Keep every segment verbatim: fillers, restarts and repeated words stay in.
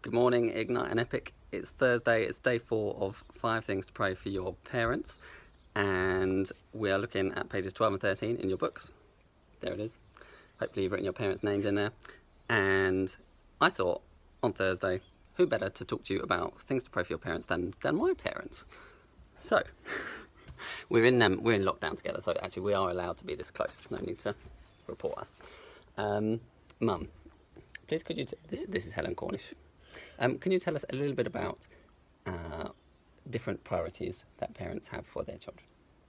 Good morning, Ignite and Epic. It's Thursday, it's day four of five things to pray for your parents, and we are looking at pages twelve and thirteen in your books. There it is. Hopefully you've written your parents' names in there. And I thought on Thursday, who better to talk to you about things to pray for your parents than, than my parents? So, we're in um, we're in lockdown together, so actually we are allowed to be this close. No need to report us. Um, Mum, please could you, t this, this is Helen Cornish. Um, can you tell us a little bit about uh, different priorities that parents have for their children?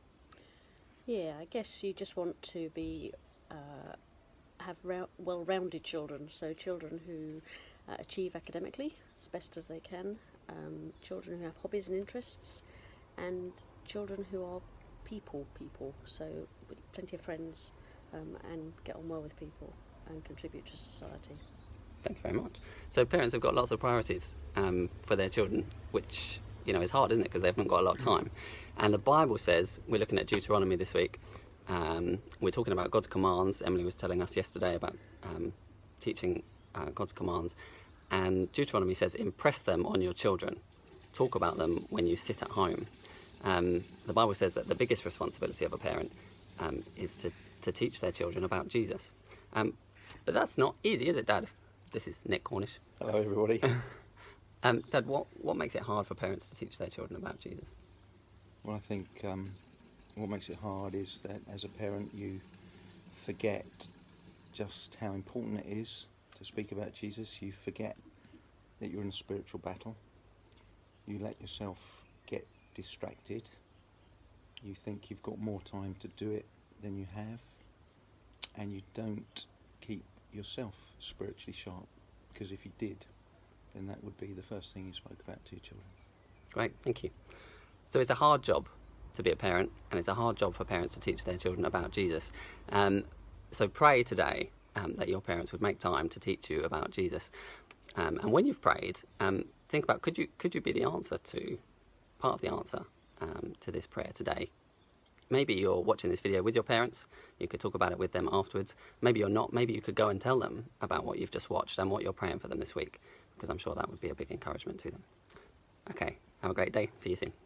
Yeah, I guess you just want to be uh, have rou well-rounded children, so children who uh, achieve academically as best as they can, um, children who have hobbies and interests, and children who are people people, so with plenty of friends um, and get on well with people and contribute to society. Thank you very much. So parents have got lots of priorities um, for their children, which, you know, is hard, isn't it? Because they haven't got a lot of time. And the Bible says, we're looking at Deuteronomy this week, um, we're talking about God's commands. Emily was telling us yesterday about um, teaching uh, God's commands. And Deuteronomy says, impress them on your children. Talk about them when you sit at home. Um, the Bible says that the biggest responsibility of a parent um, is to, to teach their children about Jesus. Um, but that's not easy, is it, Dad? This is Nick Cornish. Hello, everybody. um, Dad, what, what makes it hard for parents to teach their children about Jesus? Well, I think um, what makes it hard is that as a parent you forget just how important it is to speak about Jesus. You forget that you're in a spiritual battle. You let yourself get distracted. You think you've got more time to do it than you have. And you don't keep yourself spiritually sharp, because if you did, then that would be the first thing you spoke about to your children. Great, thank you. So it's a hard job to be a parent, and it's a hard job for parents to teach their children about Jesus. Um, so pray today um, that your parents would make time to teach you about Jesus. Um, and when you've prayed, um, think about, could you could you be the answer to, part of the answer um, to this prayer today? Maybe you're watching this video with your parents, you could talk about it with them afterwards. Maybe you're not, maybe you could go and tell them about what you've just watched and what you're praying for them this week, because I'm sure that would be a big encouragement to them. Okay, have a great day, see you soon.